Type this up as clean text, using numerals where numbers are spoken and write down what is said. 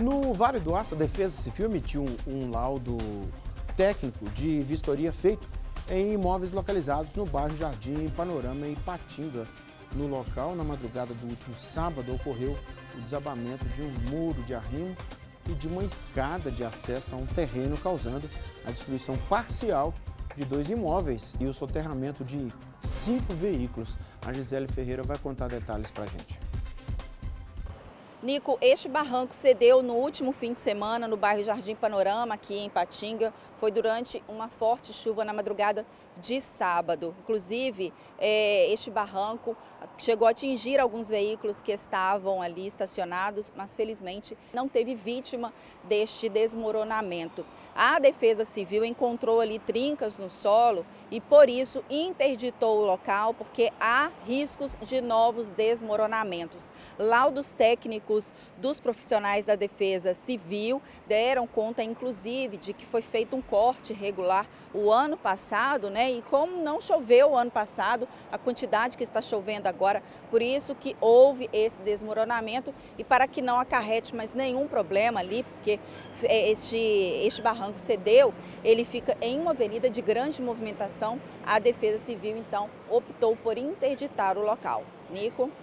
No Vale do Aço, a Defesa Civil emitiu um laudo técnico de vistoria feito em imóveis localizados no bairro Jardim Panorama e Ipatinga. No local, na madrugada do último sábado, ocorreu o desabamento de um muro de arrimo e de uma escada de acesso a um terreno, causando a destruição parcial de 2 imóveis e o soterramento de 5 veículos. A Gisele Ferreira vai contar detalhes para a gente. Nico, este barranco cedeu no último fim de semana no bairro Jardim Panorama, aqui em Ipatinga. Foi durante uma forte chuva na madrugada de sábado. Inclusive, este barranco chegou a atingir alguns veículos que estavam ali estacionados, mas felizmente não teve vítima deste desmoronamento. A Defesa Civil encontrou ali trincas no solo e, por isso, interditou o local, porque há riscos de novos desmoronamentos. Laudos técnicos dos profissionais da Defesa Civil deram conta, inclusive, de que foi feito um corte irregular o ano passado, né? E como não choveu o ano passado, a quantidade que está chovendo agora, por isso que houve esse desmoronamento e para que não acarrete mais nenhum problema ali, porque este barranco cedeu, ele fica em uma avenida de grande movimentação. A Defesa Civil, então, optou por interditar o local. Nico?